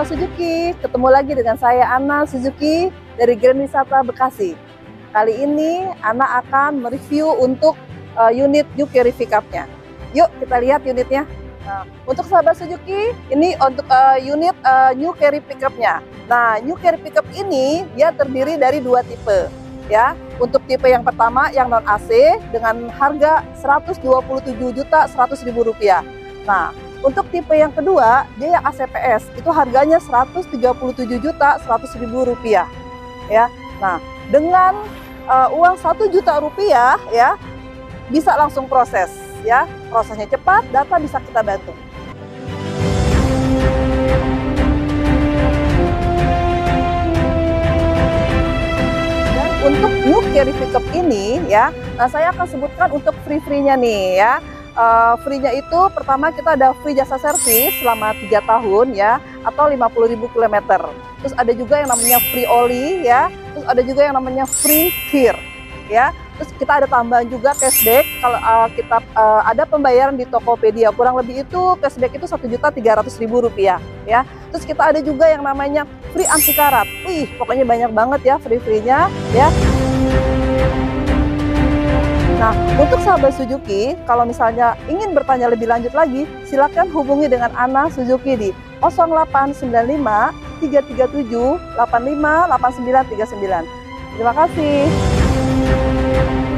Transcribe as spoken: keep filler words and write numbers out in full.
sahabat Suzuki, ketemu lagi dengan saya Ana Suzuki dari Grand Wisata Bekasi. Kali ini Ana akan mereview untuk uh, unit New Carry Pickup-nya. Yuk kita lihat unitnya. Nah, untuk sahabat Suzuki, ini untuk uh, unit uh, New Carry Pickup-nya. Nah, New Carry Pickup ini dia terdiri dari dua tipe. Ya, untuk tipe yang pertama yang non A C dengan harga seratus dua puluh tujuh juta seratus ribu rupiah. Nah, untuk tipe yang kedua, dia yang A C P S, itu harganya seratus tiga puluh tujuh juta seratus ribu rupiah. Ya, nah dengan uh, uang satu juta rupiah, ya bisa langsung proses. Ya, prosesnya cepat, data bisa kita bantu. Dan untuk New Carry Pickup ini, ya, nah saya akan sebutkan untuk free-free-nya nih, ya. Uh, free-nya itu pertama kita ada free jasa servis selama tiga tahun ya, atau lima puluh ribu kilometer. Terus ada juga yang namanya free oli ya, terus ada juga yang namanya free kir ya. Terus kita ada tambahan juga cashback kalau uh, kita uh, ada pembayaran di Tokopedia, kurang lebih itu cashback itu satu juta tiga ratus ribu rupiah ya. Terus kita ada juga yang namanya free anti karat. Wih, pokoknya banyak banget ya free-free-nya ya. Nah, untuk sahabat Suzuki, kalau misalnya ingin bertanya lebih lanjut lagi, silakan hubungi dengan Ana Suzuki di nol delapan sembilan lima tiga tiga tujuh delapan lima delapan sembilan tiga sembilan. Terima kasih.